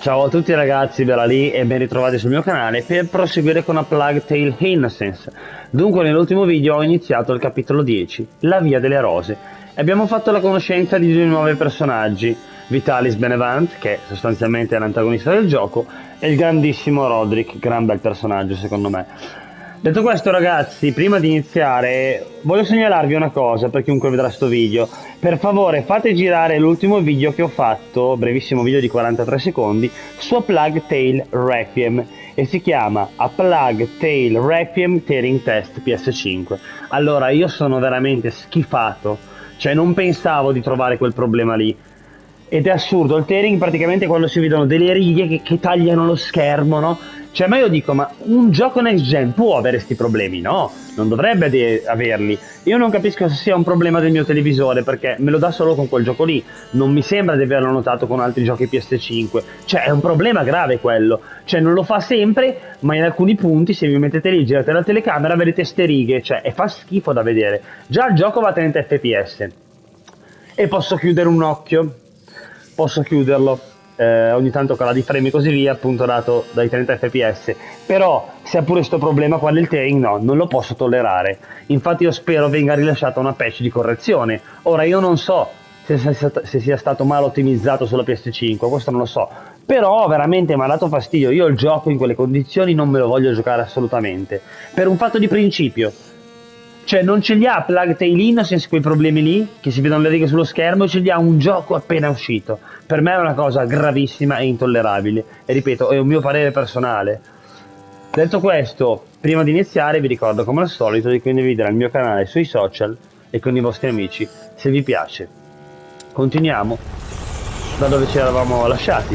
Ciao a tutti ragazzi, Bella lì e ben ritrovati sul mio canale per proseguire con A Plague Tale Innocence. Dunque nell'ultimo video ho iniziato il capitolo 10, La Via delle Rose, e abbiamo fatto la conoscenza di due nuovi personaggi, Vitalis Benevent, che sostanzialmente è l'antagonista del gioco, e il grandissimo Roderick, gran bel personaggio secondo me. Detto questo ragazzi, prima di iniziare voglio segnalarvi una cosa per chiunque vedrà sto video. Per favore fate girare l'ultimo video che ho fatto, brevissimo video di 43 secondi, su A Plague Tale Requiem e si chiama A Plague Tale Requiem Turing Test PS5. Allora io sono veramente schifato, cioè non pensavo di trovare quel problema lì. Ed è assurdo, il tearing praticamente quando si vedono delle righe che tagliano lo schermo, no? Cioè, ma io dico, ma un gioco next gen può avere questi problemi? No, non dovrebbe averli. Io non capisco se sia un problema del mio televisore, perché me lo dà solo con quel gioco lì. Non mi sembra di averlo notato con altri giochi PS5. Cioè, è un problema grave quello. Cioè, non lo fa sempre, ma in alcuni punti, se vi mettete lì, girate la telecamera, vedete ste righe. Cioè, e fa schifo da vedere. Già il gioco va a 30 fps. E posso chiudere un occhio. Posso chiuderlo, ogni tanto cala di frame e così via, appunto dato dai 30 fps, però se ha pure sto problema qua del tearing, no, non lo posso tollerare. Infatti io spero venga rilasciata una patch di correzione. Ora io non so se sia stato mal ottimizzato sulla PS5, questo non lo so, però veramente mi ha dato fastidio. Io il gioco in quelle condizioni non me lo voglio giocare assolutamente, per un fatto di principio. Cioè non ce li ha Plague Tale Innocence quei problemi lì, che si vedono le righe sullo schermo, ce li ha un gioco appena uscito. Per me è una cosa gravissima e intollerabile. E ripeto, è un mio parere personale. Detto questo, prima di iniziare vi ricordo come al solito di condividere il mio canale sui social e con i vostri amici, se vi piace. Continuiamo da dove ci eravamo lasciati.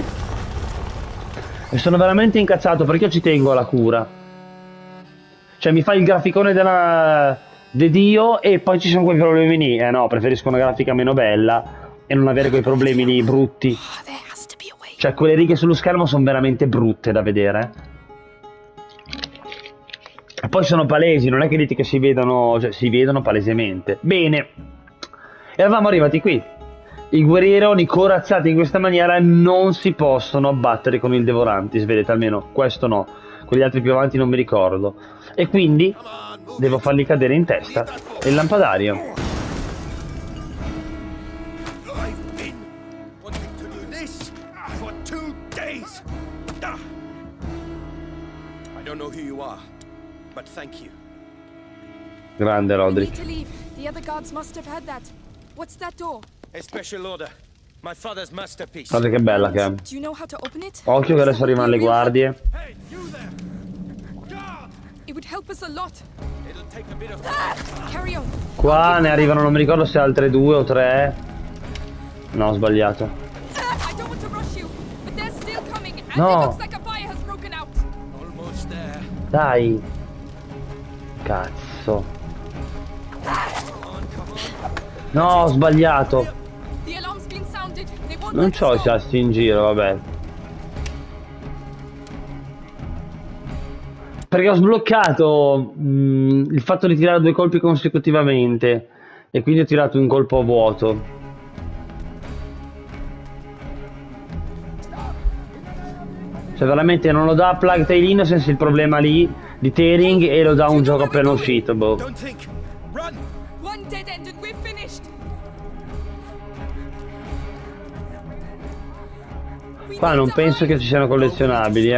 E sono veramente incazzato perché io ci tengo alla cura. Cioè mi fa il graficone della... de Dio e poi ci sono quei problemi lì. Eh no, preferisco una grafica meno bella e non avere quei problemi lì brutti. Cioè quelle righe sullo schermo sono veramente brutte da vedere. E poi sono palesi, non è che dite che si vedono, cioè si vedono palesemente. Bene, eravamo arrivati qui. I guerrieri corazzati in questa maniera non si possono abbattere con il Devorantis, vedete, almeno questo no. Quegli altri più avanti non mi ricordo. E quindi devo fargli cadere in testa il lampadario. Grande Roderick. Guarda che bella che è. Occhio che adesso arrivano le guardie. Qua ne arrivano, non mi ricordo se altre 2 o 3. No, ho sbagliato. No. Dai. Cazzo. No, ho sbagliato. Non c'ho i sassi in giro, vabbè. Perché ho sbloccato il fatto di tirare 2 colpi consecutivamente e quindi ho tirato un colpo a vuoto. Cioè veramente non lo dà Plague Tale Innocence il problema lì di tearing e lo dà un gioco appena uscito, boh. Qua non penso che ci siano collezionabili,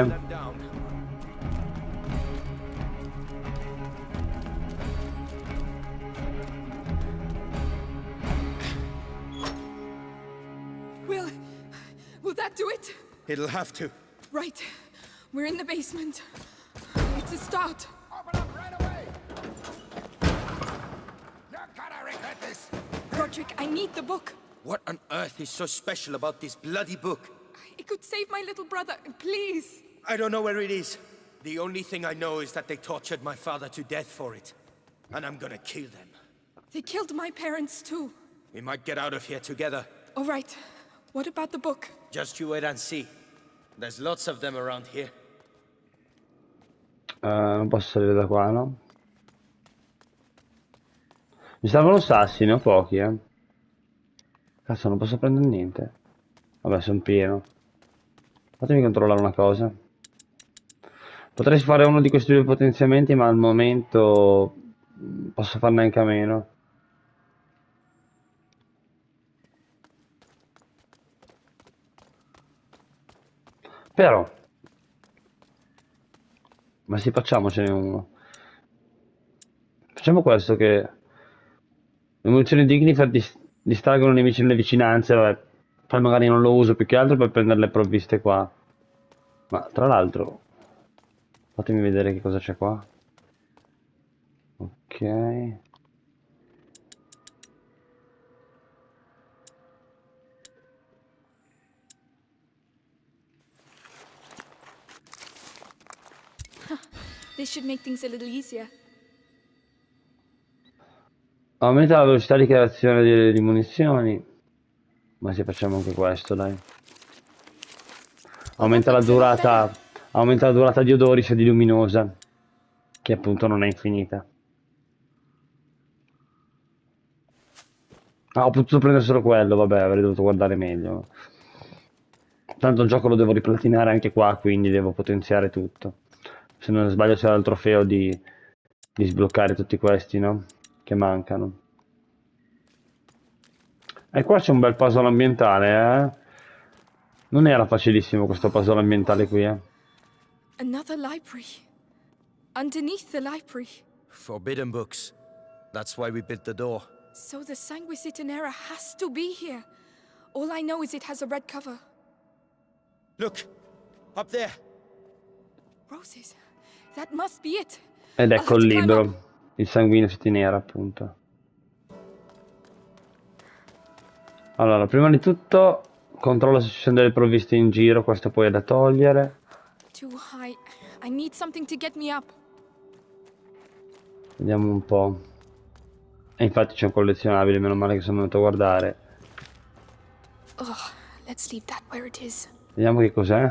Will that do it? It'll have to. Right. We're in the basement. It's a start. Open up right away! You're gonna regret this! Roderick, I need the book. What on earth is so special about this bloody book? It could save my little brother. Please. I don't know where it is. The only thing I know is that they tortured my father to death for it. And I'm gonna kill them. They killed my parents too. We might get out of here together. All right. What about the book? Just you wait and see. There's lots of them around here. Non posso salire da qua, no? Mi servono sassi, ne ho pochi, Cazzo, non posso prendere niente. Vabbè, sono pieno. Fatemi controllare una cosa. Potrei fare uno di questi due potenziamenti, ma al momento posso farne anche a meno. Però, ma sì, facciamocene uno. Facciamo questo che le munizioni di Ignifer distraggono i nemici nelle vicinanze, vabbè. Poi magari non lo uso più che altro per prendere le provviste qua. Ma tra l'altro, fatemi vedere che cosa c'è qua. Ok. This should make things a little easier. Aumenta la velocità di creazione di munizioni. Ma se facciamo anche questo, dai. Oh, that Aumenta la looks a lot better. durata. Aumenta la durata di Odoris e di Luminosa. Che appunto non è infinita. Ah, ho potuto prendere solo quello, vabbè, avrei dovuto guardare meglio. Tanto il gioco lo devo riplatinare anche qua, quindi devo potenziare tutto. Se non sbaglio c'era il trofeo di sbloccare tutti questi, no? Che mancano. E qua c'è un bel puzzle ambientale, eh? Non era facilissimo questo puzzle ambientale qui, eh? Another library. Underneath the library. Forbidden books. That's why we built the door. So the Sanguisitanera has to be here. All I know is it has a red cover. Look! Up there! Roses. That must be it. Ed I'll ecco have il to climb up. libro. Il sanguigno setinera, appunto. Allora, prima di tutto, controlla se ci sono delle provviste in giro, questo poi è da togliere. Too high. I need something to get me up. Vediamo un po'. E infatti c'è un collezionabile, meno male che sono venuto a guardare. Oh, let's leave that where it is. Vediamo che cos'è.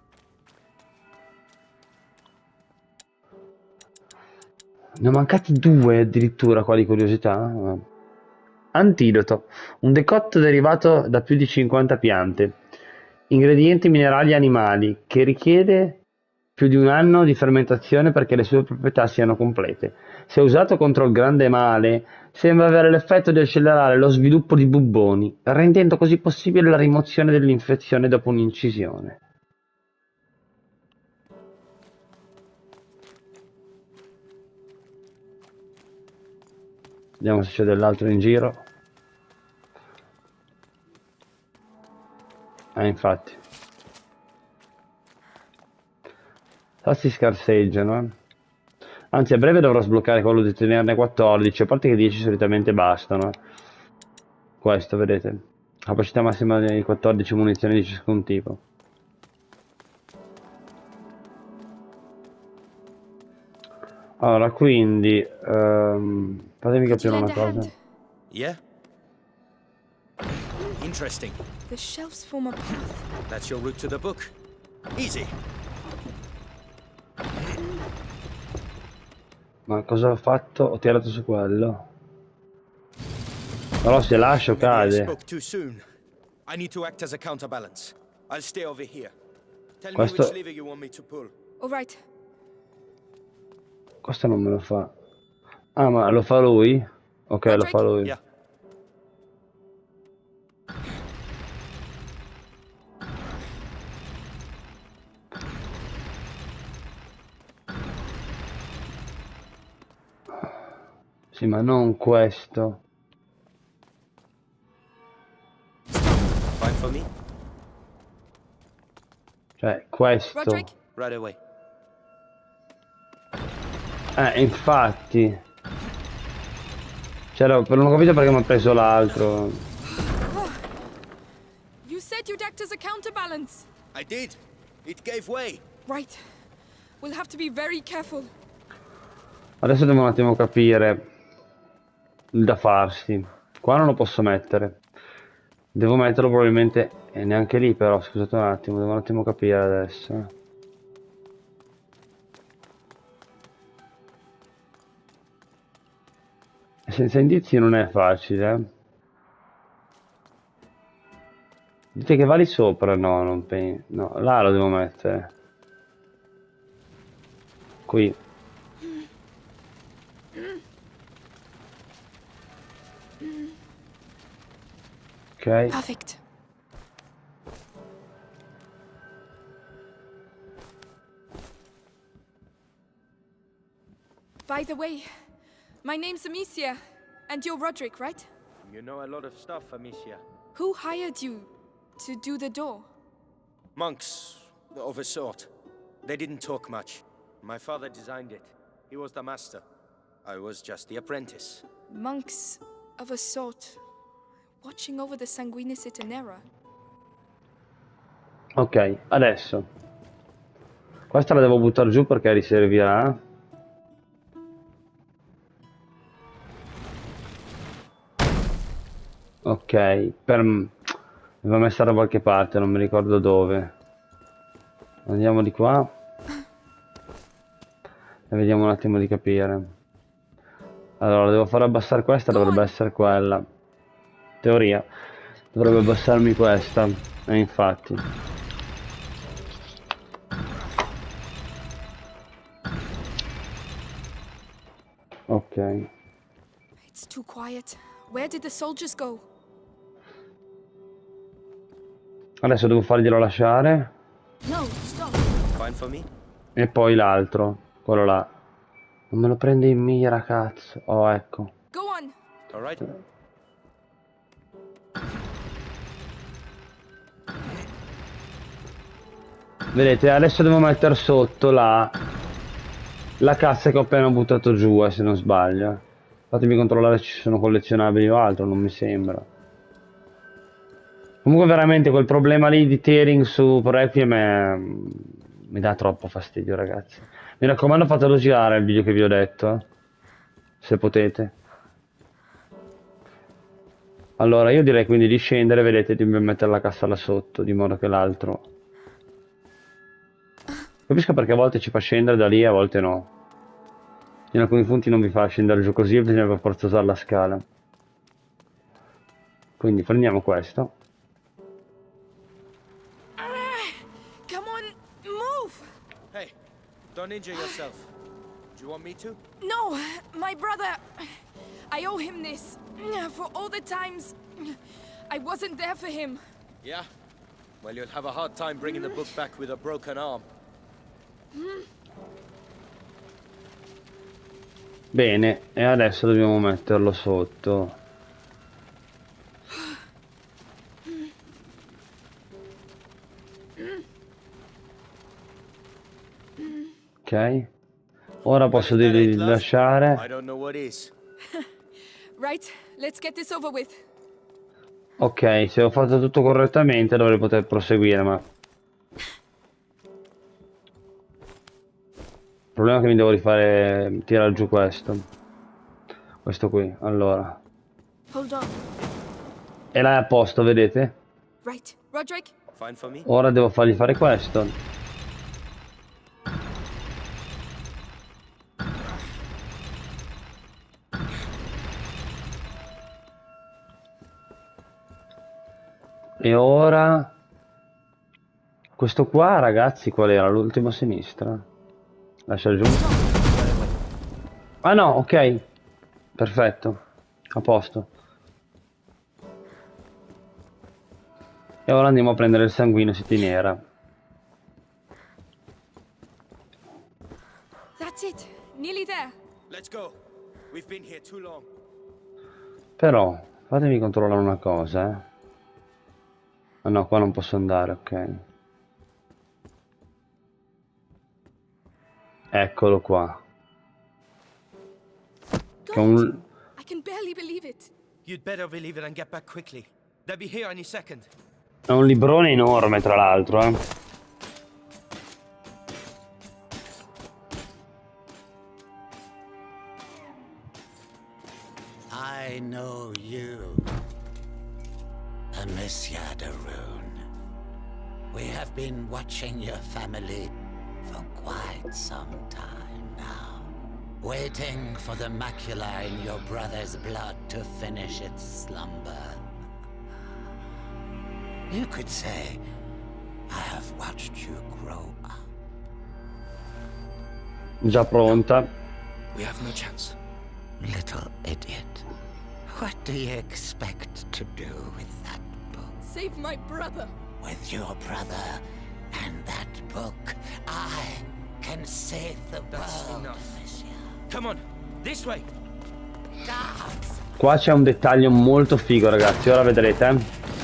Ne ho mancati due addirittura qua di curiosità. Antidoto. Un decotto derivato da più di 50 piante. Ingredienti minerali e animali che richiede più di un anno di fermentazione perché le sue proprietà siano complete. Se usato contro il grande male, sembra avere l'effetto di accelerare lo sviluppo di bubboni, rendendo così possibile la rimozione dell'infezione dopo un'incisione. Vediamo se c'è dell'altro in giro. Infatti. Tassi scarseggiano, eh. Anzi, a breve dovrò sbloccare quello di tenerne 14, a parte che 10 solitamente bastano. Questo, vedete? Capacità massima di 14 munizioni di ciascun tipo. Allora, quindi... fatemi Could you capire una lend a cosa. hand? Yeah? Interesting. The shelves form a path. That's your route to the book. Easy. Ma cosa ho fatto? Ho tirato su quello. Però se lascio Maybe I cade. spoke too soon. I need to act as a counterbalance. I'll stay over here. Tell me Questo- which lever you want me to pull. All right. Questo non me lo fa. Ah, ma lo fa lui? Ok, lo Roderick? fa lui. Yeah. Sì, ma non questo. Fine for me? Cioè, questo. Roderick? Right away. Infatti. C'era, non ho capito perché mi ha preso l'altro. You said you'd act as a counterbalance. I did. It gave way. Right. We'll have to be very careful. Adesso devo un attimo capire il da farsi. Qua non lo posso mettere. Devo metterlo probabilmente... E neanche lì però, scusate un attimo, devo un attimo capire adesso. Senza indizi non è facile, eh. Dite che va lì sopra? No, non penso. No, là lo devo mettere. Qui. Ok. Perfect. By the way, my name's Amicia, and you're Roderick, right? You know a lot of stuff, Amicia. Who hired you to do the door? Monks of a sort. They didn't talk much. My father designed it. He was the master. I was just the apprentice. Monks of a sort, watching over the Sanguinis Itinera. Ok, adesso. Questa la devo buttare giù perché riservirà. Ok, devo messa da qualche parte, non mi ricordo dove. Andiamo di qua. E vediamo un attimo di capire. Allora, devo far abbassare questa, dovrebbe essere quella. Teoria. Dovrebbe abbassarmi questa. E infatti. Ok. It's too quiet. Where did the soldiers go? Adesso devo farglielo lasciare. No, stop. Fine for me? E poi l'altro. Quello là. Non me lo prende in mira, cazzo. Oh, ecco. Go on. All right. Vedete, adesso devo mettere sotto la cassa che ho appena buttato giù, se non sbaglio. Fatemi controllare se ci sono collezionabili o altro, non mi sembra. Comunque veramente quel problema lì di tearing su Requiem mi dà troppo fastidio, ragazzi. Mi raccomando, fatelo girare il video che vi ho detto, se potete. Allora, io direi quindi di scendere, vedete, di mettere la cassa là sotto, di modo che l'altro... Capisco perché a volte ci fa scendere da lì e a volte no. In alcuni punti non vi fa scendere giù così e bisogna per forza usare la scala. Quindi prendiamo questo. Come on, move. Hey, don't injure yourself. Do you want me to? No, my brother. I owe him this. For all the times I wasn't there for him. Yeah? Well, you'll have a hard time bringing the book back with a broken arm. Bene, e adesso dobbiamo metterlo sotto. Ok. Ora posso dirgli di lasciare. I don't know what is. Right, let's get this over with. Ok, se ho fatto tutto correttamente dovrei poter proseguire, ma... Il problema è che mi devo rifare... tirare giù questo. Questo qui, allora. Hold on. E là è a posto, vedete? Right, Roderick. Fine for me? Ora devo fargli fare questo. E ora... Questo qua, ragazzi, qual era? L'ultimo a sinistra? Lascia giù. Ah no, ok. Perfetto. A posto. E ora andiamo a prendere il sanguino Itinera. That's it. Nearly there. Let's go. We've been here too long. Però, fatemi controllare una cosa, eh. Ah no, qua non posso andare, ok. Eccolo qua. God, I can barely believe it. You'd better believe it and get back quickly. They'll be here any second. È un librone enorme, tra l'altro, eh. I know you, Amicia de Rune. We have been watching your family for quite some time now, waiting for the macula in your brother's blood to finish its slumber. You could say I have watched you grow up. Già pronta. We have no chance. Little idiot. What do you expect to do with that book? Save my brother. With your brother and that book, I can save the That's world, enough. Monsieur. Come on, this way. Guards! Qua c'è un dettaglio molto figo, ragazzi, ora vedrete. You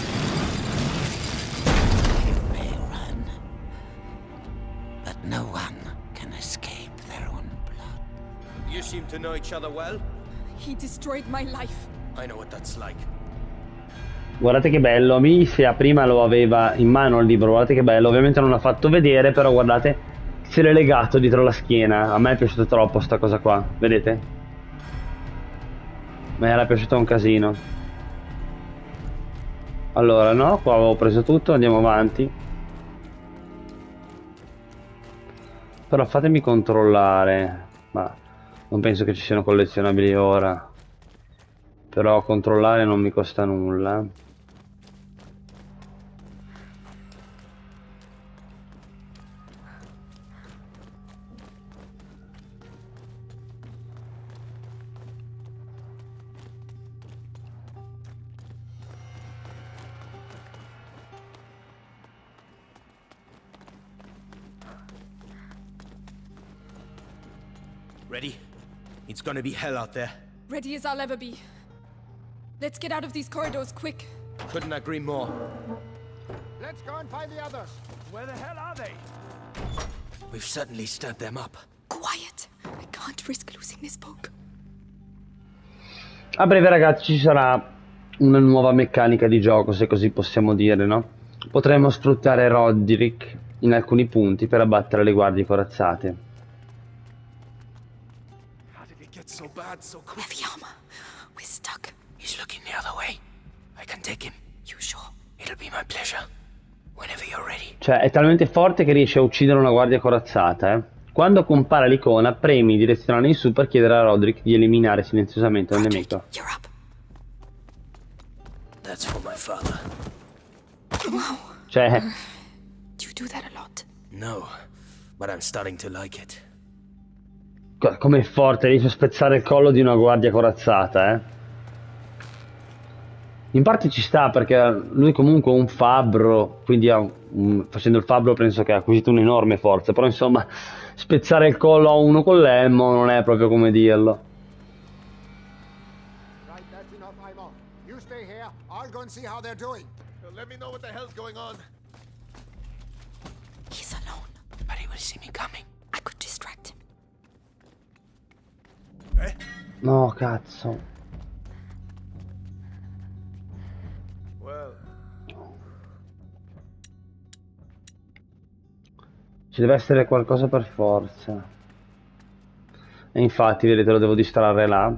may run, but no one can escape their own blood. You seem to know each other well. He destroyed my life. I know what that's like. Guardate che bello, Amicia prima lo aveva in mano il libro, guardate che bello, ovviamente non l'ha fatto vedere, però guardate, se l'è legato dietro la schiena. A me è piaciuto troppo sta cosa qua, vedete? Mi era piaciuto un casino. Allora, no, qua avevo preso tutto, andiamo avanti. Però fatemi controllare, ma non penso che ci siano collezionabili ora. Però controllare non mi costa nulla. Ready? It's gonna be hell out there. Ready as I'll ever be. Let's get out of these corridors quick. Couldn't agree more. Let's go and find the others. Where the hell are they? We've certainly stirred them up. Quiet. I can't risk losing this book. A breve, ragazzi, ci sarà una nuova meccanica di gioco, se così possiamo dire, no? Potremo sfruttare Roderick in alcuni punti per abbattere le guardie corazzate. How did it get so bad so quick? Heavy armor. We're stuck. He's looking the other way. I can take him. You sure? It'll be my pleasure. Whenever you're ready. Cioè, è talmente forte che riesce a uccidere una guardia corazzata, eh. Quando compare l'icona, premi direzionale in su per chiedere a Roderick di eliminare silenziosamente un Roderick, nemico. you're up. That's for my father. Wow. Cioè, Do you do that a lot? No, but I'm starting to like it. com'è forte, riesce a spezzare il collo di una guardia corazzata, eh. In parte ci sta perché lui comunque è un fabbro, quindi facendo il fabbro penso che ha acquisito un'enorme forza, però insomma spezzare il collo a uno con l'elmo non è proprio come dirlo. Right, that's enough, Imo. You stay here. I'll go and see how they're doing. Let me know what the hell's going on. He's alone. But he will see me coming. I could distract him. No, cazzo. Well, Ci deve essere qualcosa per forza. E infatti, vedete, lo devo distrarre là.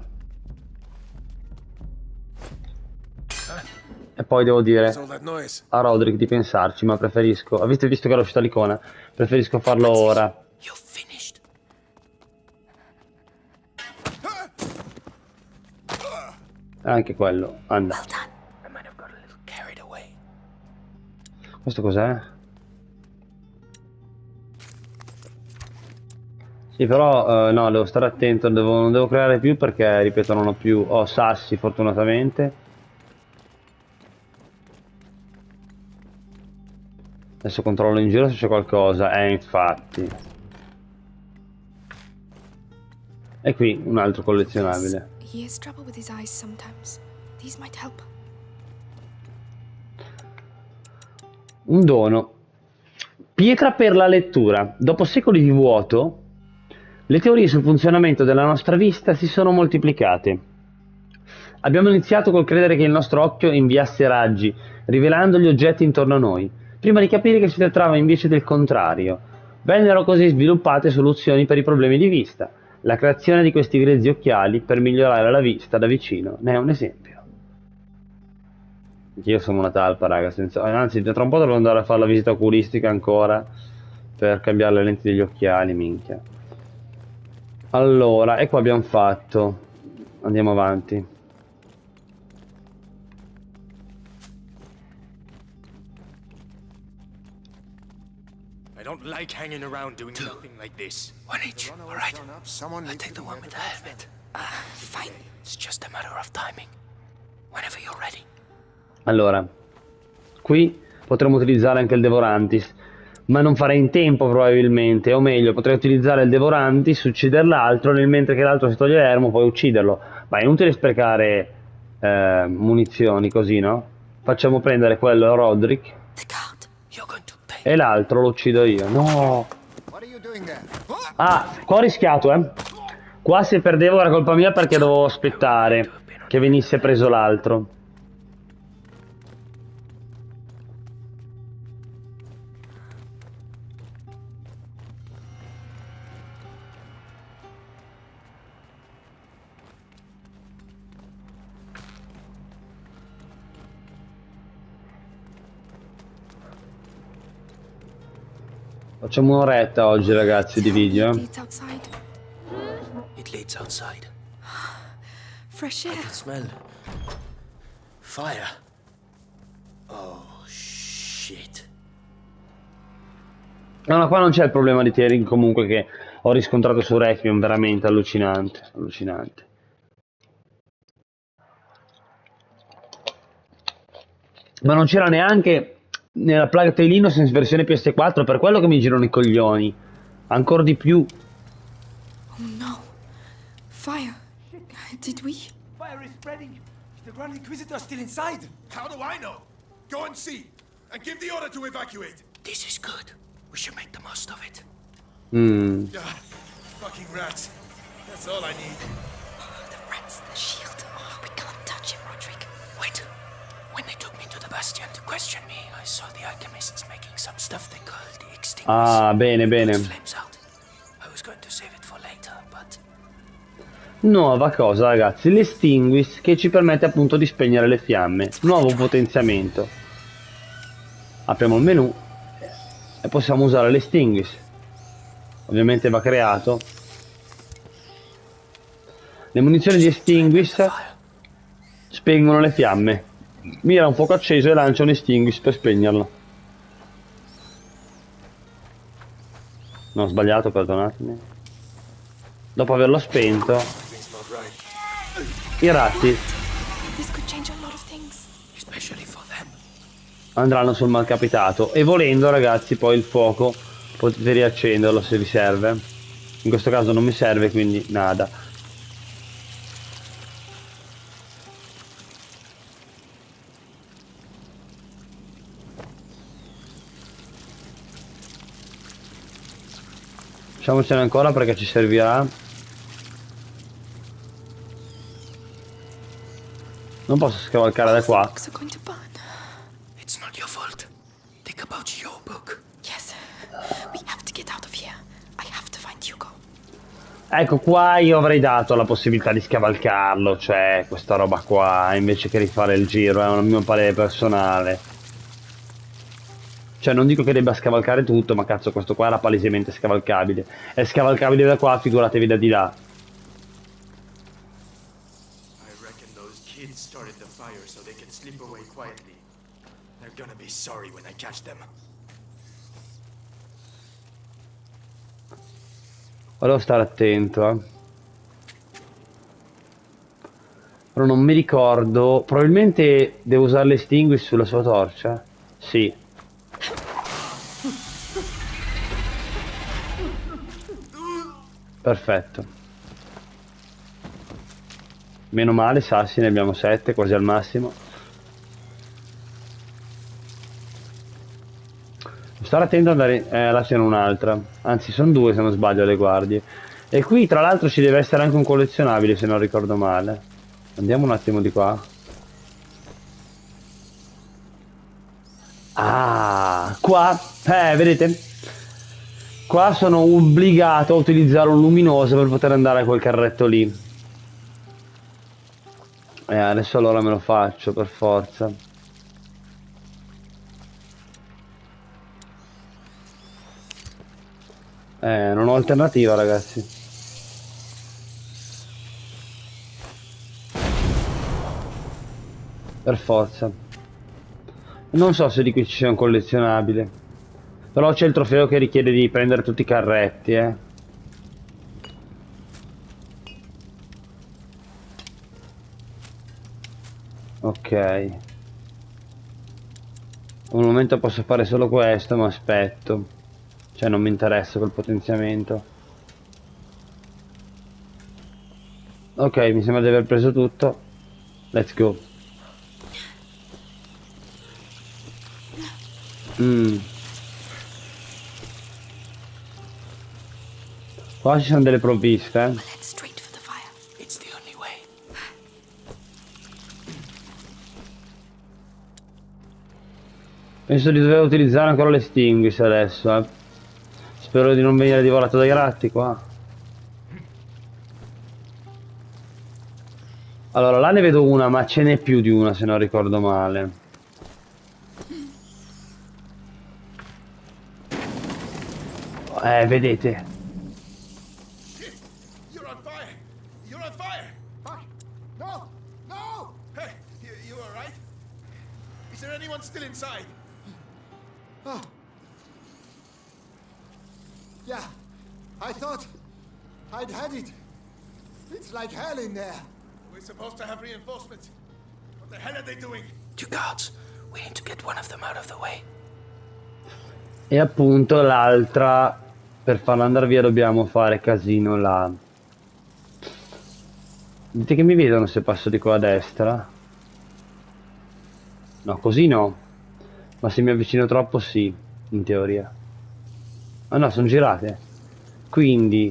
E poi devo dire all that noise. a Roderick di pensarci, ma preferisco... Avete visto che era uscita l'icona? Preferisco farlo ora. You're finished. Anche quello, anda. Well done. I might have got a little carried away. Questo cos'è? Sì, però no, devo stare attento, non devo creare più perché, ripeto, non ho più... Ho sassi, fortunatamente. Adesso controllo in giro se c'è qualcosa, infatti. E qui un altro collezionabile. He has trouble with his eyes sometimes. These might help. Un dono. Pietra per la lettura. Dopo secoli di vuoto, le teorie sul funzionamento della nostra vista si sono moltiplicate. Abbiamo iniziato col credere che il nostro occhio inviasse raggi, rivelando gli oggetti intorno a noi, prima di capire che si trattava invece del contrario. Vennero così sviluppate soluzioni per i problemi di vista. La creazione di questi grezzi occhiali per migliorare la vista da vicino ne è un esempio. Io sono una talpa, raga, anzi tra un po' devo andare a fare la visita oculistica ancora per cambiare le lenti degli occhiali, minchia. Allora, e qua abbiamo fatto. Andiamo avanti. don't like hanging around doing nothing like this. One each, all right? I'll take the one with the helmet. Fine. It's just a matter of timing. Whenever you're ready. Allora, qui potremmo utilizzare anche il Devorantis, ma non farei in tempo probabilmente, o meglio, potrei utilizzare il Devorantis, uccidere l'altro, nel mentre che l'altro si toglie l'ermo, poi ucciderlo. Ma è inutile sprecare munizioni così, no? Facciamo prendere quello a Roderick e l'altro lo uccido io. No! Ah, qua ho rischiato, eh. Qua se perdevo era colpa mia perché dovevo aspettare che venisse preso l'altro. Facciamo un'oretta oggi, ragazzi, di video. It leads outside. Fresh I air. can smell fire. Oh shit. No, ma qua non c'è il problema di tearing comunque che ho riscontrato su Requiem, veramente allucinante, allucinante. Ma non c'era neanche nella Plague Tale Innocence versione PS4, per quello che mi girano i coglioni. Ancora di più. Oh no. Fire. Did we? Fire is spreading. Is the Grand Inquisitor still inside? How do I know? Go and see, and give the order to evacuate. This is good. We should make the most of it. Fucking rats. That's all I need. The rats, the shield. Oh, we can't touch him, Roderick. Wait. When they took me to the Bastion to question me, I saw the alchemists making some stuff they called the extinguish. Ah, bene, bene. Flames out. I was going to save it for later, but Nuova cosa, ragazzi, l'Extinguish, che ci permette appunto di spegnere le fiamme. Nuovo potenziamento. Apriamo il menu e possiamo usare l'Extinguish. Ovviamente va creato. Le munizioni di Extinguish spengono le fiamme. Mira un fuoco acceso e lancia un Extinguish per spegnerlo. No, ho sbagliato, perdonatemi. Dopo averlo spento, i ratti This could change a lot of things. especially for them. andranno sul malcapitato. E volendo, ragazzi, poi il fuoco potete riaccenderlo se vi serve. In questo caso non mi serve, quindi nada. Facciamocene ancora perché ci servirà. Non posso scavalcare da qua. Books are going to burn. It's not your fault. Think about your book. Yes. We have to get out of here. I have to find Hugo. Ecco, qua io avrei dato la possibilità di scavalcarlo, cioè questa roba qua, invece che rifare il giro, è un mio parere personale. Cioè non dico che debba scavalcare tutto, ma cazzo, questo qua era palesemente scavalcabile. È scavalcabile da qua, figuratevi da di là. I reckon those kids started the fire so they can slip away quietly. They're gonna be sorry when I catch them. Volevo stare attento, eh. Però non mi ricordo. Probabilmente devo usare l'Extinguish sulla sua torcia. Sì. Perfetto. Meno male, sassi, ne abbiamo 7, quasi al massimo. Stare attento ad andare... là c'è un'altra. Anzi, sono 2 se non sbaglio le guardie. E qui tra l'altro ci deve essere anche un collezionabile, se non ricordo male. Andiamo un attimo di qua. Ah, qua, vedete? Qua sono obbligato a utilizzare un luminoso per poter andare a quel carretto lì. Adesso allora me lo faccio per forza. Non ho alternativa, ragazzi. Per forza. Non so se di qui ci sia un collezionabile. Però c'è il trofeo che richiede di prendere tutti i carretti, Ok. Un momento posso fare solo questo, ma aspetto. Cioè non mi interessa quel potenziamento. Ok, mi sembra di aver preso tutto. Let's go. Qua ci sono delle provviste, Let's straight for the fire. It's the only way. Penso di dover utilizzare ancora l'extinguisher adesso, Spero di non venire divorato dai ratti qua. Allora, là ne vedo una, ma ce n'è più di una se non ricordo male. Vedete. You're on fire! You're on fire! Fuck! No! No! Hey, you alright? Is there anyone still inside? Oh. Yeah, I thought I'd had it. It's like hell in there. We're supposed to have reinforcements. What the hell are they doing? 2 guards. We need to get one of them out of the way. E appunto l'altra, per farla andare via dobbiamo fare casino là. Dite che mi vedono se passo di qua a destra? No, così no. Ma se mi avvicino troppo sì, in teoria. Ah no, sono girate. Quindi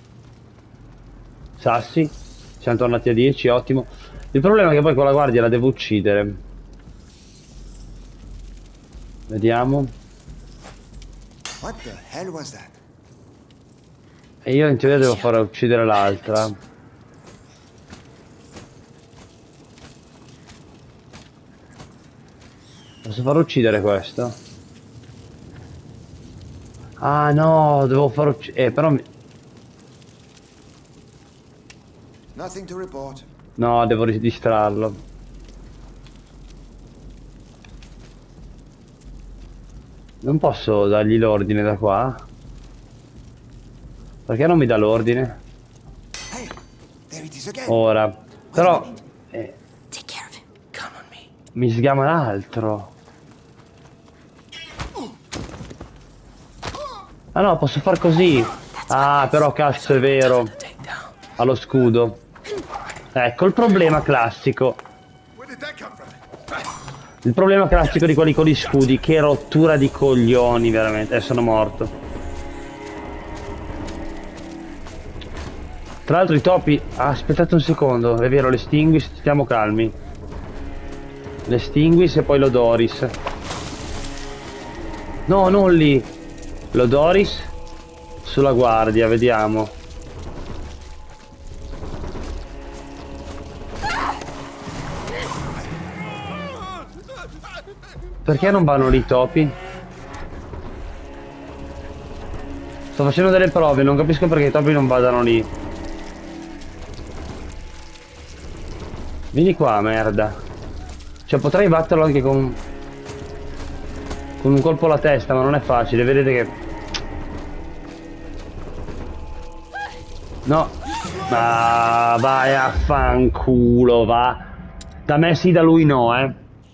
sassi. Siamo tornati a 10, ottimo. Il problema è che poi con la guardia la devo uccidere. Vediamo. What the hell was that? E io in teoria devo fare uccidere l'altra. Posso far uccidere questo? Ah no, devo far uccidere... però... Nothing to report. No, devo distrarlo. Non posso dargli l'ordine da qua? Perché non mi dà l'ordine? Hey, there it is again. Ora. Però... Take care of him. Come on me. mi sgama l'altro. Ah no, posso far così. Ah, però cazzo è vero. Take down. Ha lo scudo. Ecco il problema classico. Where did that come from? Il problema classico di quelli con gli scudi. Che rottura di coglioni, veramente. Sono morto. Tra l'altro i topi... Ah, aspettate un secondo. È vero, l'estinguis, stiamo calmi. L'estinguis e poi l'odoris. No, non lì. L'odoris sulla guardia, vediamo. Perché non vanno lì i topi? Sto facendo delle prove, non capisco perché i topi non vadano lì. Vieni qua, merda. Cioè potrei batterlo anche con un colpo alla testa, ma non è facile, vedete che... No. Ah, vai a fanculo, va. Da me sì, da lui no,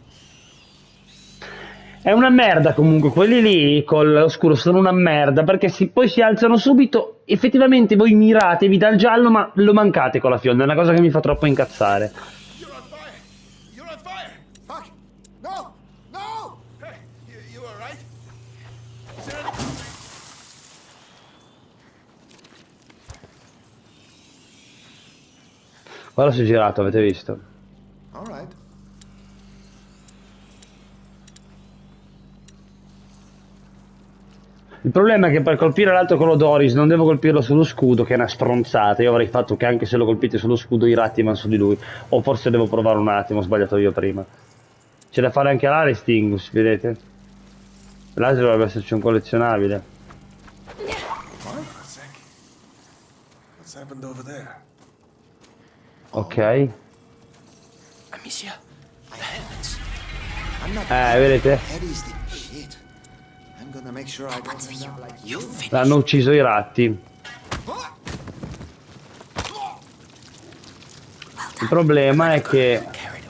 È una merda comunque, quelli lì con l'oscuro sono una merda, perché poi si alzano subito, effettivamente voi mirate, vi dà il giallo, ma lo mancate con la fionda, è una cosa che mi fa troppo incazzare. You're on fire! You're on fire! Fuck! No! No! Hey, you alright? Is there any... Guarda, si è girato, avete visto? Alright. Il problema è che per colpire l'altro con l'Odoris non devo colpirlo sullo scudo, che è una stronzata. Io avrei fatto che anche se lo colpite sullo scudo i ratti vanno su di lui. O forse devo provare un attimo, ho sbagliato io prima. C'è da fare anche là l'Extinguish, vedete? L'altro dovrebbe esserci un collezionabile. What's happened over there? Ok. Amicia, the helmets. I'm not... Vedete? That is the shit. I'm gonna make sure I don't end up like you. L'hanno ucciso i ratti. Il problema è che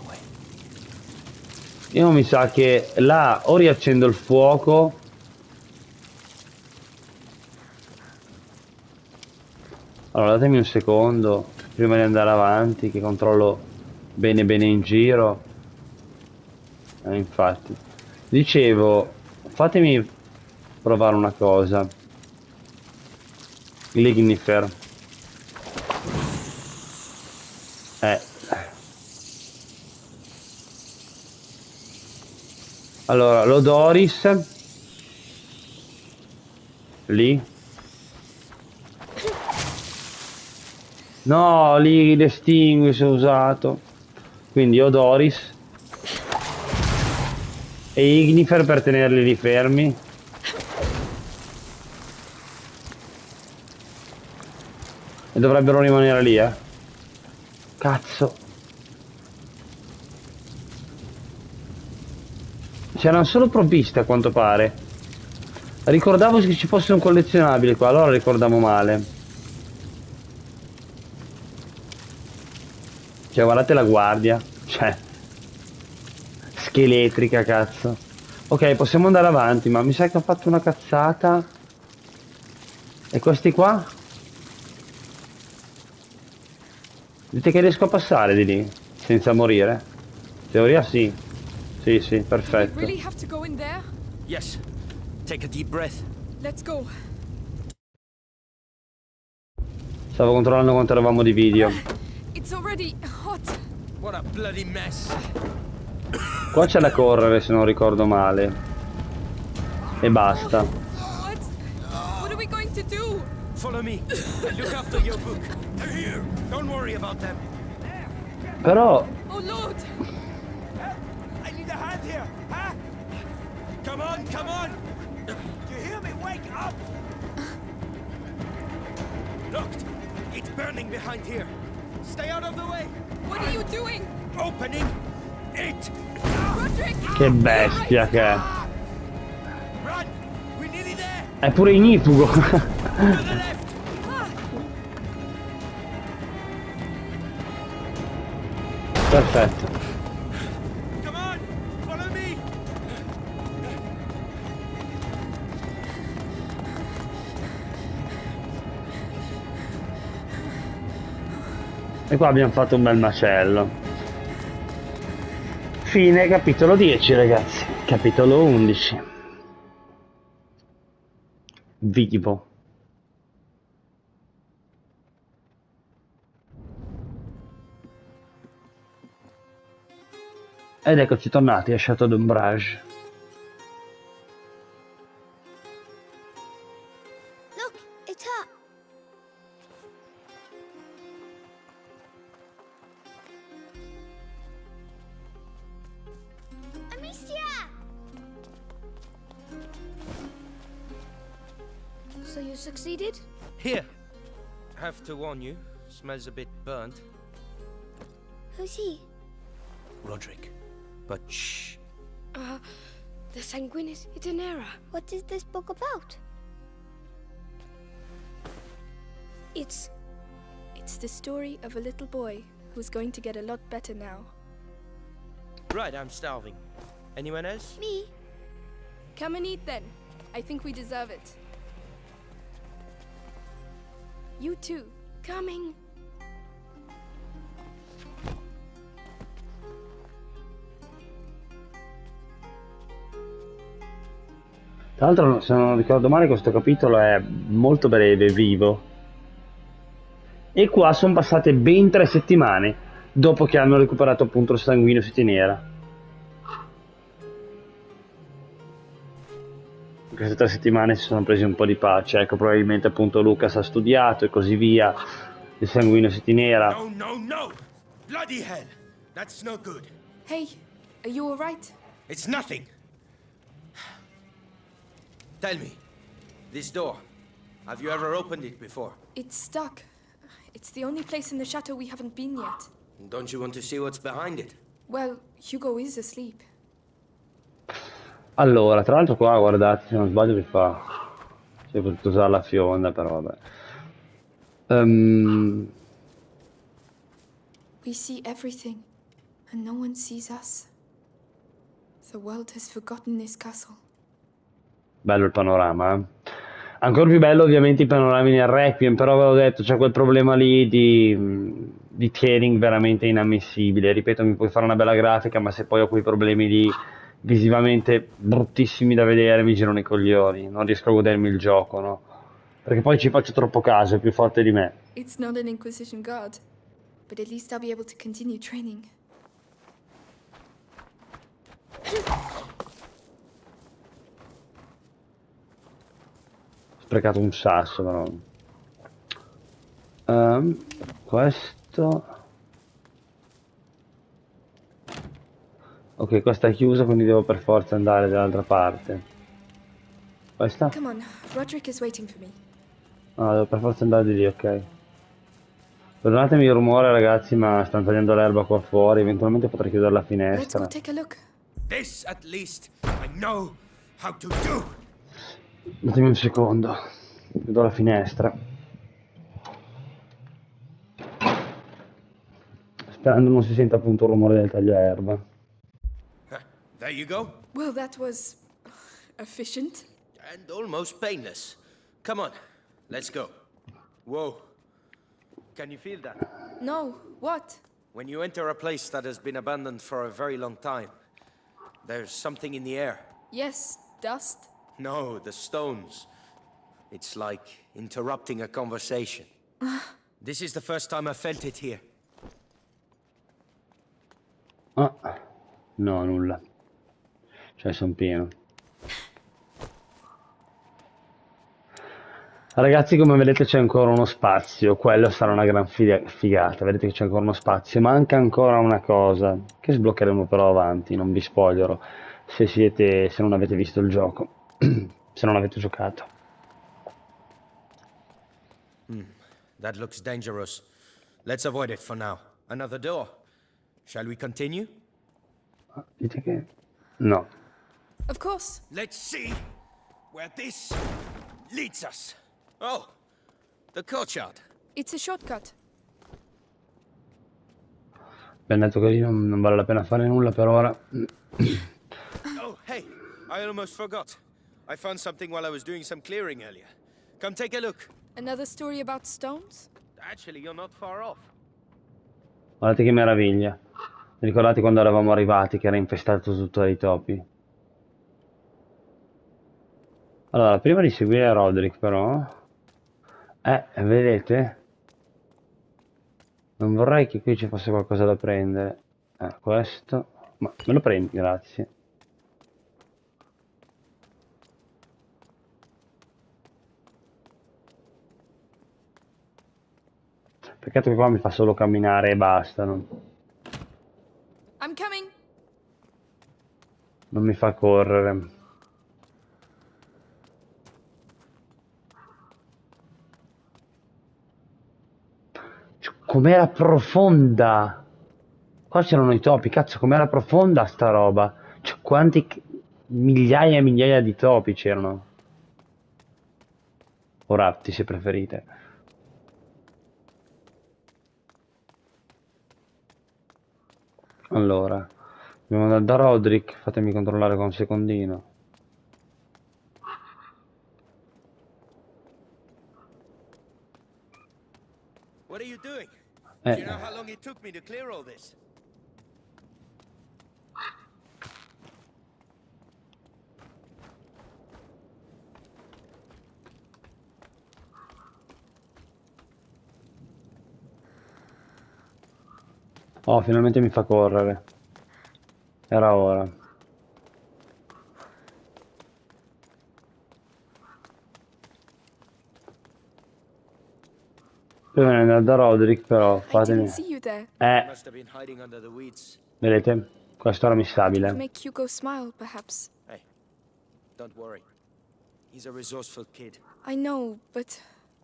io mi sa che là o riaccendo il fuoco. Allora datemi un secondo prima di andare avanti, che controllo bene in giro. Infatti dicevo, fatemi provare una cosa. L'Ignifer. Allora, l'Odoris. Lì. No, lì l'Extinguish ho usato. Quindi Odoris. E Ignifer per tenerli lì fermi. E dovrebbero rimanere lì, Cazzo. C'erano solo provviste a quanto pare. Ricordavo che ci fosse un collezionabile qua, allora ricordavo male. Cioè guardate la guardia. Cioè scheletrica, cazzo. Ok, possiamo andare avanti, ma mi sa che ho fatto una cazzata. E questi qua? Dite che riesco a passare di lì senza morire? In teoria sì. Sì, perfetto. Really have to go in there? Yes. Take a deep breath. Let's go. Stavo controllando quanto eravamo di video. It's already hot. What a bloody mess. Qua c'è da correre se non ricordo male. E basta. What? What are we going to do? Follow me. Look after your book. They're here. Don't worry about them. Però Oh Lord! I need a hand here. Huh? Come on. You hear me? Wake up. Look, it's burning behind here. Stay out of the way. What are you doing? Opening it. Roderick! che bestia che è. Run. We nearly there. È pure ignifugo. To the left. Perfetto. Come on. Follow me. E qua abbiamo fatto un bel macello. Fine capitolo 10, ragazzi. Capitolo 11. Vivo. Ed eccoci tornati a Chateau d'Ombrage. Look, it's her. Amicia! So you succeeded? Here. Have to warn you. Smells a bit burnt. Who's he? Roderick. But shh. The Sanguinis Itinera. What is this book about? It's the story of a little boy who's going to get a lot better now. Right, I'm starving. Anyone else? Me? Come and eat then. I think we deserve it. You too. Coming. Tra l'altro, se non ricordo male, questo capitolo è molto breve, vivo. E qua sono passate ben 3 settimane dopo che hanno recuperato appunto il Sanguinus Itinera. In queste 3 settimane si sono presi un po' di pace, ecco, probabilmente appunto Lucas ha studiato e così via, il Sanguinus Itinera. No! Bloody hell! That's no good. Hey, are you alright? It's nothing. Tell me, this door, have you ever opened it before? It's stuck. It's the only place in the chateau we haven't been yet. Don't you want to see what's behind it? Well, Hugo is asleep. Allora, tra l'altro qua, guardate, se non sbaglio mi fa... Si è potuto usare la fionda, però vabbè. We see everything, and no one sees us. The world has forgotten this castle. Bello il panorama, eh. Ancora più bello ovviamente i panorami nel Requiem, però ve l'ho detto, c'è quel problema lì di tearing veramente inammissibile. Ripeto, mi puoi fare una bella grafica, ma se poi ho quei problemi lì visivamente bruttissimi da vedere, mi girano i coglioni, non riesco a godermi il gioco, no? Perché poi ci faccio troppo caso, è più forte di me. It's not an Inquisition guard, but at least I'll be able to continue training. Ho sprecato un sasso, però. Questo... Ok, questa è chiusa, quindi devo per forza andare dall'altra parte. Questa? Come on, Roderick is waiting for me. No, devo per forza andare di lì, ok. Perdonatemi il rumore, ragazzi, ma stanno tagliando l'erba qua fuori. Eventualmente potrei chiudere la Let's finestra. go take a look. This, at least, I know how to do. Datemi un secondo. Chiudo la finestra. Sperando non si senta appunto il rumore del tagliaerba. There you go. Well, that was efficient. And almost painless. Come on, let's go. Whoa. Can you feel that? No, what? When you enter a place that has been abandoned for a very long time, there's something in the air. Yes, dust. No, the stones. It's like interrupting a conversation. This is the first time I felt it here. Ah, no, nulla. Cioè, sono pieno. Ragazzi, come vedete c'è ancora uno spazio. Quello sarà una gran figata. Vedete che c'è ancora uno spazio. Manca ancora una cosa che sbloccheremo però avanti. Non vi spoilerò se non avete visto il gioco. Se non avete giocato. That looks dangerous. Let's avoid it for now. Another door. Shall we continue? Dite che... No. Of course. Let's see where this leads us. Oh, the courtyard. It's a shortcut. Ben detto che lì non vale la pena fare nulla per ora. Oh, hey, I almost forgot. I found something while I was doing some clearing earlier. Come take a look. Another story about stones? Actually, you're not far off. Guardate che meraviglia. Ricordate quando eravamo arrivati che era infestato tutto dai topi? Allora, prima di seguire Roderick però... vedete? Non vorrei che qui ci fosse qualcosa da prendere. Questo... Ma me lo prendi, grazie. Peccato che qua mi fa solo camminare e basta, no? I'm coming. Non mi fa correre. Com'era profonda! Qua c'erano i topi, cazzo, com'era profonda sta roba! Cioè, quanti migliaia e migliaia di topi c'erano. O ratti, se preferite. Allora, dobbiamo andare da Roderick, fatemi controllare con un secondino. What are you doing? Do you know how long it took me to clear all this? Oh, finalmente mi fa correre. Era ora. Devo andare da Roderick però, I fatemi... didn't see you there. Must have been hiding under the weeds. Vedete? Questo era missabile. Make Hugo smile, perhaps. Hey, don't worry. He's a resourceful kid. I know, but...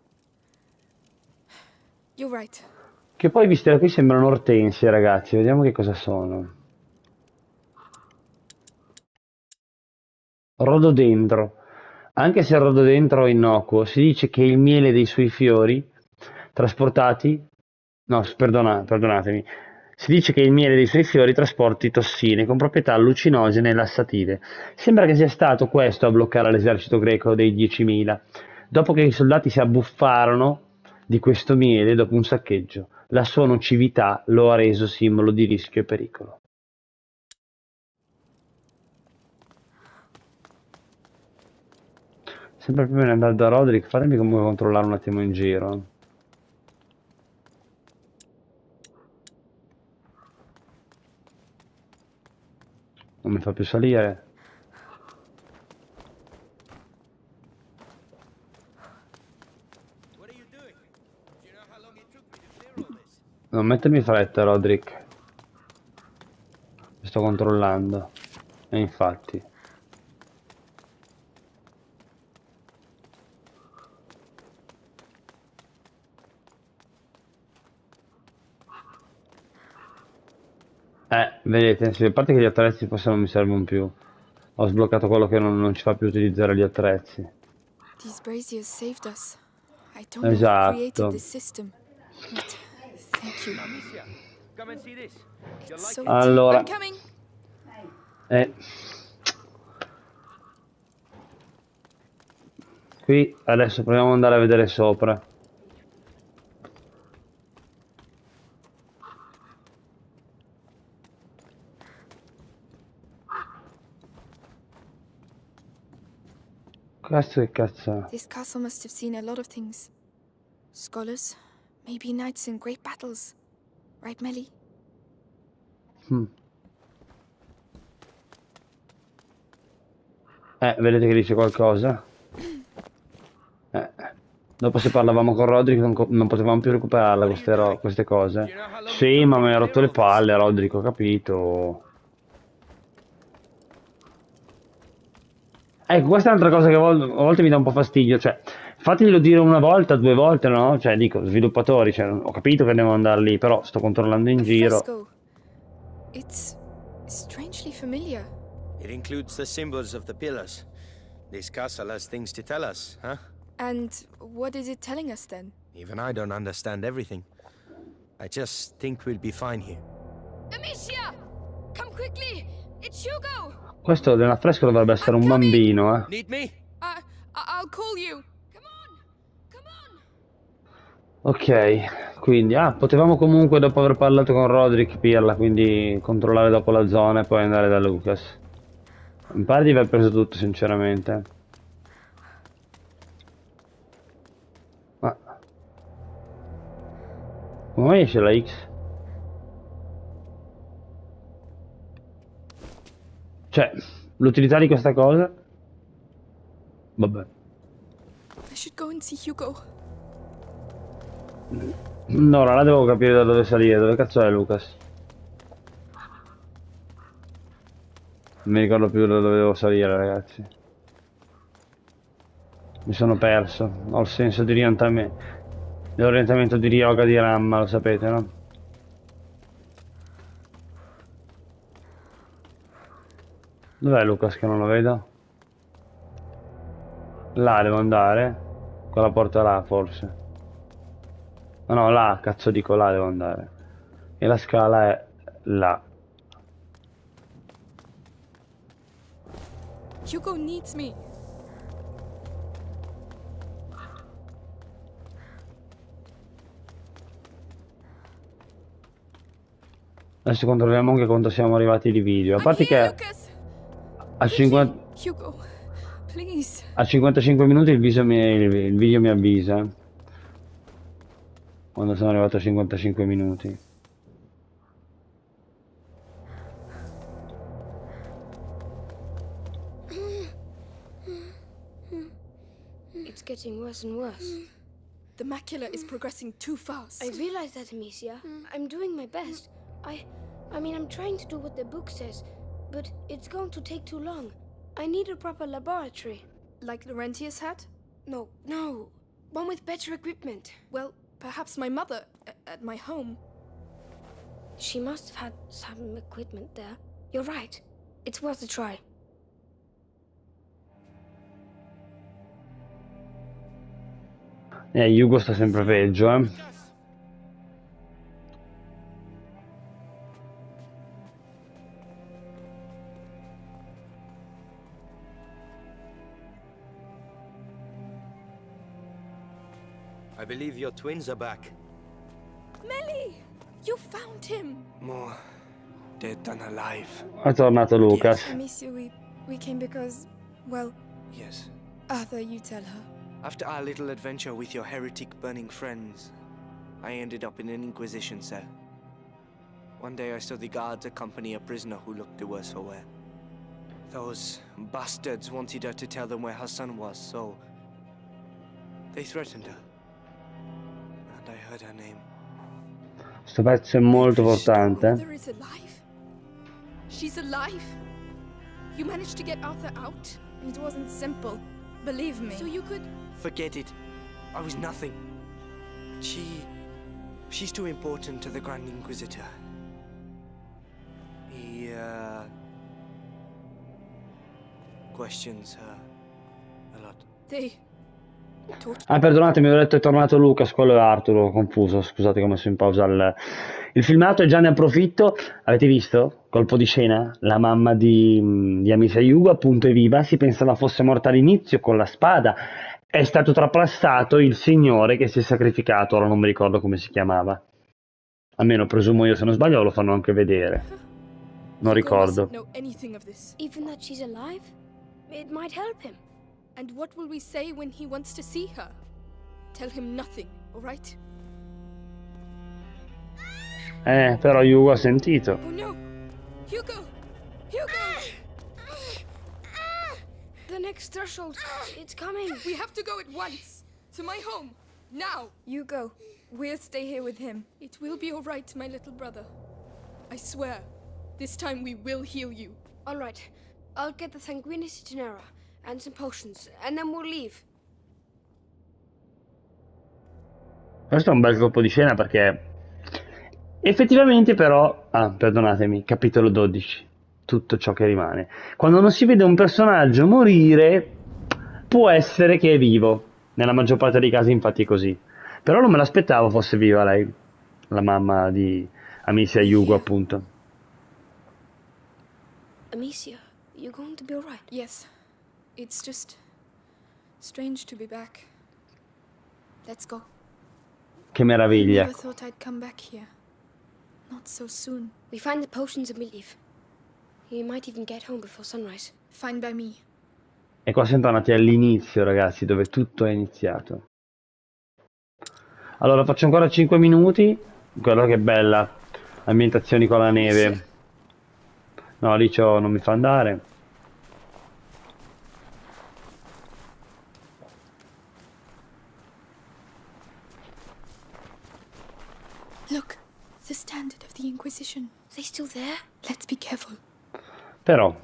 You're right. Che poi viste da qui sembrano ortensie, ragazzi. Vediamo che cosa sono. Rododendro. Anche se il rododendro è innocuo, si dice che il miele dei suoi fiori trasportati... No, perdonatemi. Si dice che il miele dei suoi fiori trasporti tossine con proprietà allucinogene e lassative. Sembra che sia stato questo a bloccare l'esercito greco dei 10.000, dopo che i soldati si abbuffarono di questo miele dopo un saccheggio. La sua nocività lo ha reso simbolo di rischio e pericolo. Sempre prima di andare da Roderick, fatemi comunque controllare un attimo in giro. Non mi fa più salire. Non mettermi fretta, Roderick. Sto controllando. E infatti. Vedete, sì, a parte che gli attrezzi forse non mi servono più. Ho sbloccato quello che non ci fa più utilizzare gli attrezzi. These braziers saved us. I don't know who created this system, but thank you. It's so Allora, deep. I'm coming. Qui adesso proviamo ad andare a vedere sopra. Questo che cazzo? This castle must have seen a lot of things. Scholars, maybe knights in great battles. Right, Melly? Vedete che dice qualcosa? Dopo se parlavamo con Roderick non potevamo più recuperarla queste cose. Sì, ma mi ha rotto le palle Roderick, ho capito. Ecco, questa è un'altra cosa che a volte mi dà un po' fastidio, cioè, fateglielo dire una volta, 2 volte, no? Cioè, dico, sviluppatori, cioè, ho capito che devo andare lì, però sto controllando in giro. Fresco. It's strangely familiar. It includes the symbols of the pillars. This castle has things to tell us, huh? And what is it telling us then? Even I don't understand everything. I just think we'll be fine here. Amicia! Come quickly! It's Hugo! Questo dell'affresco dovrebbe essere un bambino, eh. Need me? I'll call you. Come on! Ok, quindi, potevamo comunque dopo aver parlato con Roderick pirla, quindi controllare dopo la zona e poi andare da Lucas. Mi pare di aver preso tutto, sinceramente. Ma... come mai esce la X? Cioè, l'utilità di questa cosa? Vabbè. I should go and see Hugo. No, ora la devo capire da dove salire. Dove cazzo è Lucas? Non mi ricordo più da dove devo salire, ragazzi. Mi sono perso. Ho il senso di dell'orientamento di Ryoga di Ramma, lo sapete, no? Dov'è Lucas che non lo vedo? Là devo andare. Quella porta là, forse. No, là, cazzo dico, là devo andare. E la scala è là. Hugo needs me. Adesso controlliamo anche quanto siamo arrivati di video. A parte che a 55 minuti il video mi avvisa quando sono arrivato a 55 minuti. It's getting worse and worse. The macula is progressing too fast. I realize that, Amicia. I'm doing my best. I mean, I'm trying to do what the book says, but it's going to take too long. I need a proper laboratory. Like Laurentius had? No. One with better equipment. Well, perhaps my mother, at my home. She must have had some equipment there. You're right. It's worth a try. Hugo sta sempre peggio, eh. I believe your twins are back. Melly! You found him! More dead than alive. È tornato Lucas. Amicia, we came because, well, Yes. Arthur, you tell her. After our little adventure with your heretic burning friends, I ended up in an Inquisition cell. One day I saw the guards accompany a prisoner who looked the worse for wear. Those bastards wanted her to tell them where her son was, so they threatened her. And I heard her name. Questo pezzo è molto Your importante. mother is alive? She's alive? You managed to get Arthur out? It wasn't simple. Believe me. So you could... Forget it. I was nothing. She's too important to the Grand Inquisitor. He, questions her a lot. They... Ah, perdonatemi, ho detto è tornato Lucas, quello è Arthur, ho confuso, scusate che ho messo in pausa il filmato e già ne approfitto. Avete visto? Colpo di scena? La mamma di Amicia Hugo appunto è viva, si pensava fosse morta all'inizio con la spada, è stato traplastato il signore che si è sacrificato, ora non mi ricordo come si chiamava. Almeno presumo io, se non sbaglio lo fanno anche vedere. Non ricordo. Know anything of this. Even that she's alive? It might help him. And what will we say when he wants to see her? Tell him nothing, all right? Però Hugo ha sentito. Oh no! Hugo! Hugo! The next threshold. It's coming. We have to go at once! To my home! Now! You go. We'll stay here with him. It will be all right, my little brother. I swear. This time we will heal you. All right. I'll get the Sanguinis Genera and some potions, and then we'll leave. Questo è un bel colpo di scena perché effettivamente però... Ah, perdonatemi, capitolo 12. Tutto ciò che rimane. Quando non si vede un personaggio morire, può essere che è vivo. Nella maggior parte dei casi infatti è così. Però non me l'aspettavo fosse viva lei, la mamma di Amicia Hugo appunto. Amicia, you going to be all right? Yes. It's just... strange to be back. Let's go. Che meraviglia. I never thought I'd come back here. Not so soon. We find the potions and we leave. You might even get home before sunrise. Fine by me. E qua siamo tornati all'inizio, ragazzi, dove tutto è iniziato. Allora, faccio ancora 5 minuti. Guarda che bella. Ambientazioni con la neve. No, lì non mi fa andare. Look, the standard of the Inquisition. Are they still there? Let's be careful. Però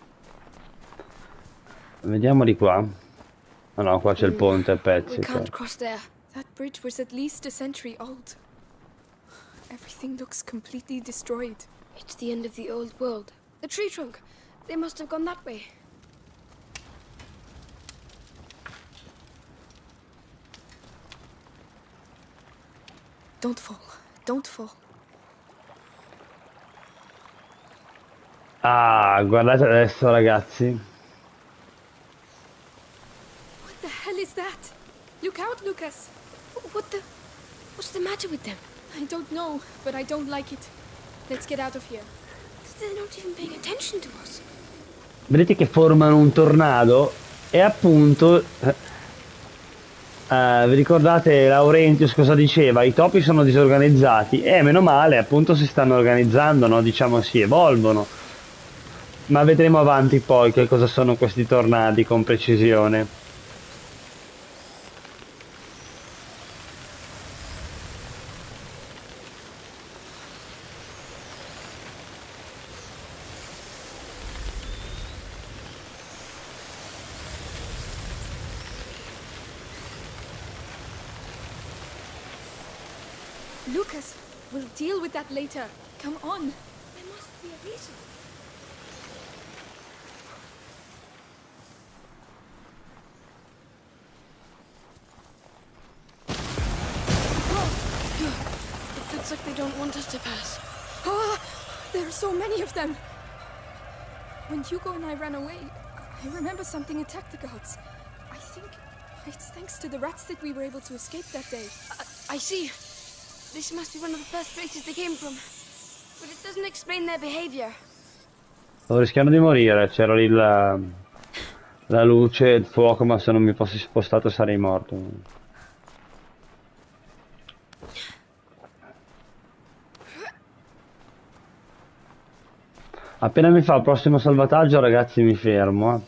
vediamo di qua. Ah no, qua c'è il ponte a pezzi. We can't cross there. That bridge was at least a century old. Everything looks completely destroyed. It's the end of the old world. The tree trunk. They must have gone that way. Don't fall. Don't fall. Ah, guardate adesso, ragazzi. What the hell is that? Look out, Lucas. What's the matter with them? I don't know, but I don't like it. Let's get out of here. They're not even paying attention to us. Vedete che formano un tornado e appunto vi ricordate Laurentius cosa diceva? I topi sono disorganizzati e meno male, appunto si stanno organizzando, no? Diciamo si evolvono, ma vedremo avanti poi che cosa sono questi tornadi con precisione. Lucas, we'll deal with that later. Come on. There must be a reason. Looks like they don't want us to pass. Ah, there are so many of them. When Hugo and I ran away, I remember something attacked the guards. I think it's thanks to the rats that we were able to escape that day. I see. This must be one of the first places they came from. But it doesn't explain their behavior. Sto rischiando di morire, c'era lì la luce, il fuoco, ma se non mi fossi spostato sarei morto. Appena mi fa il prossimo salvataggio, ragazzi, mi fermo.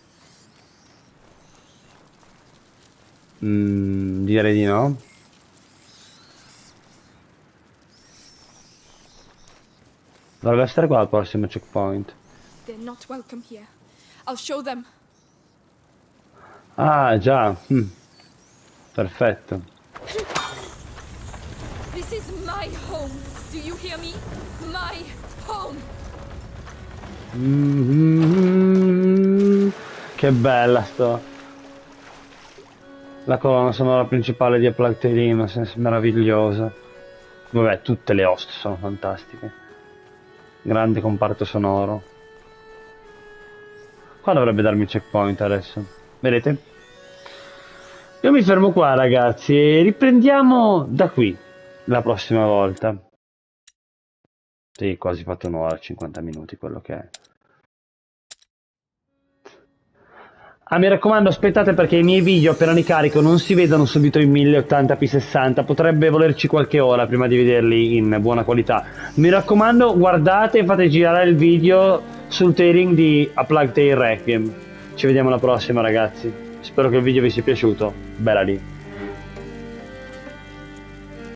Direi di no. Dovrebbe essere qua il prossimo checkpoint. They're not welcome here. I'll show them. Ah, già. Perfetto. This is my home. Do you hear me? My home. Che bella la colonna sonora principale di A Plague Tale Innocence, meravigliosa. Vabbè, tutte le host sono fantastiche. Grande comparto sonoro. Qua dovrebbe darmi checkpoint adesso. Vedete? Io mi fermo qua, ragazzi, e riprendiamo da qui la prossima volta. Sì, quasi fatto un'ora, 50 minuti, quello che è. Ah, mi raccomando, aspettate, perché i miei video appena li carico non si vedono subito in 1080p60, potrebbe volerci qualche ora prima di vederli in buona qualità. Mi raccomando, guardate e fate girare il video sul tailing di A Plague Tale Requiem. Ci vediamo alla prossima, ragazzi. Spero che il video vi sia piaciuto. Bella lì.